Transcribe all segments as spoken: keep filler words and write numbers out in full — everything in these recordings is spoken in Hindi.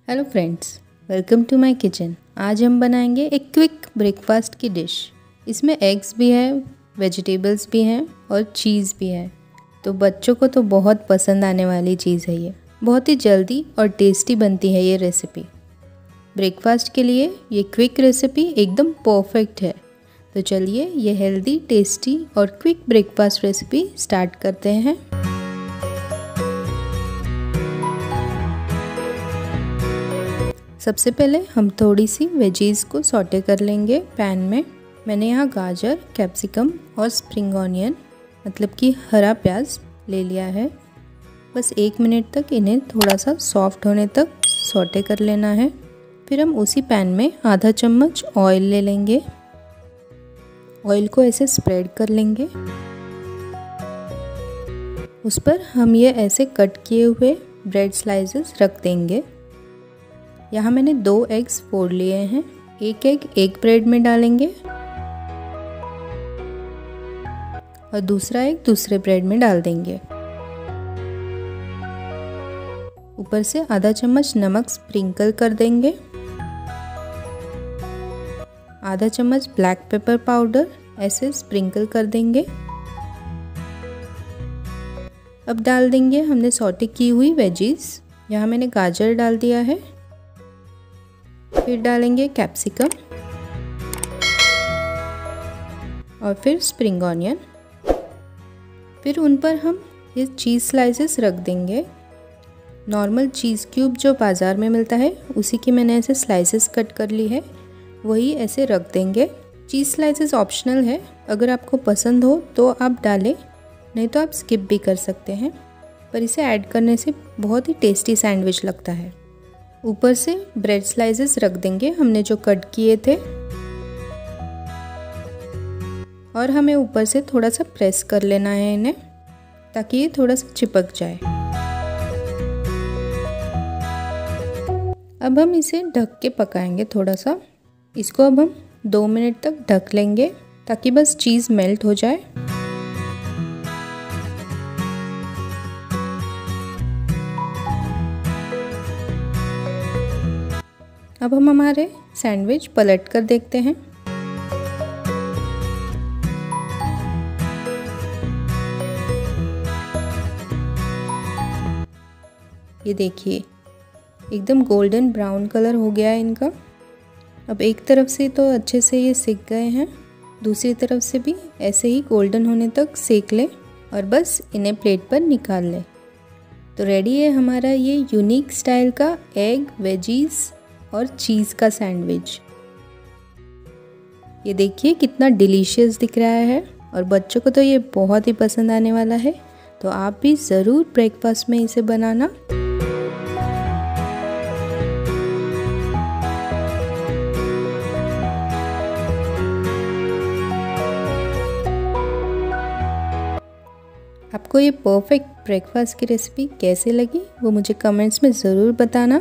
Hello friends, welcome to my kitchen. आज हम बनाएंगे एक क्विक ब्रेकफास्ट की डिश। इसमें एग्स भी है, वेजिटेबल्स भी हैं और चीज़ भी है, तो बच्चों को तो बहुत पसंद आने वाली चीज़ है ये। बहुत ही जल्दी और टेस्टी बनती है ये रेसिपी। ब्रेकफास्ट के लिए ये क्विक रेसिपी एकदम परफेक्ट है। तो चलिए ये हेल्दी, टेस्टी और क्विक ब्रेकफास्ट रेसिपी स्टार्ट करते हैं। सबसे पहले हम थोड़ी सी वेजीज को सॉटे कर लेंगे पैन में। मैंने यहाँ गाजर, कैप्सिकम और स्प्रिंग ऑनियन मतलब कि हरा प्याज ले लिया है। बस एक मिनट तक इन्हें थोड़ा सा सॉफ्ट होने तक सॉटे कर लेना है। फिर हम उसी पैन में आधा चम्मच ऑयल ले लेंगे। ऑयल को ऐसे स्प्रेड कर लेंगे। उस पर हम ये ऐसे कट किए हुए ब्रेड स्लाइसेस रख देंगे। यहाँ मैंने दो एग्स फोड़ लिए हैं। एक एग एक ब्रेड में डालेंगे और दूसरा एग दूसरे ब्रेड में डाल देंगे। ऊपर से आधा चम्मच नमक स्प्रिंकल कर देंगे। आधा चम्मच ब्लैक पेपर पाउडर ऐसे स्प्रिंकल कर देंगे। अब डाल देंगे हमने सॉटे की हुई वेजीज। यहाँ मैंने गाजर डाल दिया है। फिर डालेंगे कैप्सिकम और फिर स्प्रिंग ऑनियन। फिर उन पर हम ये चीज़ स्लाइसेस रख देंगे। नॉर्मल चीज़ क्यूब जो बाज़ार में मिलता है उसी की मैंने ऐसे स्लाइसेस कट कर ली है, वही ऐसे रख देंगे। चीज़ स्लाइसेस ऑप्शनल है, अगर आपको पसंद हो तो आप डालें, नहीं तो आप स्किप भी कर सकते हैं, पर इसे ऐड करने से बहुत ही टेस्टी सैंडविच लगता है। ऊपर से ब्रेड स्लाइसेस रख देंगे हमने जो कट किए थे, और हमें ऊपर से थोड़ा सा प्रेस कर लेना है इन्हें, ताकि ये थोड़ा सा चिपक जाए। अब हम इसे ढक के पकाएंगे थोड़ा सा। इसको अब हम दो मिनट तक ढक लेंगे ताकि बस चीज़ मेल्ट हो जाए। अब हम हमारे सैंडविच पलट कर देखते हैं। ये देखिए एकदम गोल्डन ब्राउन कलर हो गया है इनका। अब एक तरफ से तो अच्छे से ये सिक गए हैं, दूसरी तरफ से भी ऐसे ही गोल्डन होने तक सेक लें और बस इन्हें प्लेट पर निकाल लें। तो रेडी है हमारा ये यूनिक स्टाइल का एग, वेजीज और चीज़ का सैंडविच। ये देखिए कितना डिलीशियस दिख रहा है और बच्चों को तो ये बहुत ही पसंद आने वाला है। तो आप भी ज़रूर ब्रेकफास्ट में इसे बनाना। आपको ये परफेक्ट ब्रेकफास्ट की रेसिपी कैसे लगी वो मुझे कमेंट्स में ज़रूर बताना।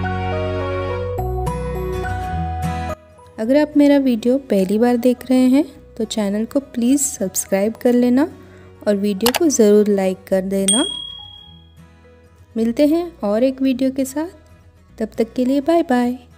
अगर आप मेरा वीडियो पहली बार देख रहे हैं तो चैनल को प्लीज़ सब्सक्राइब कर लेना और वीडियो को ज़रूर लाइक कर देना। मिलते हैं और एक वीडियो के साथ, तब तक के लिए बाय बाय।